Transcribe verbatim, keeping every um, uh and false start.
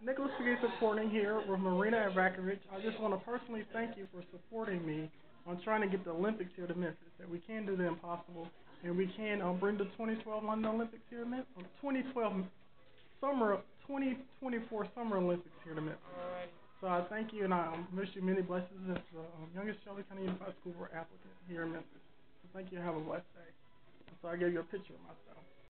Nicholas Speed supporting here with Marina Eravokic. I just want to personally thank you for supporting me on trying to get the Olympics here to Memphis. That we can do the impossible, and we can um, bring the twenty twelve London Olympics here to Memphis. Um, twenty twelve summer, twenty twenty-four Summer Olympics here to Memphis. So I thank you, and I um, wish you many blessings as the um, youngest Shelby County Unified School Board applicant here in Memphis. So thank you, and have a blessed day. So I gave you a picture of myself.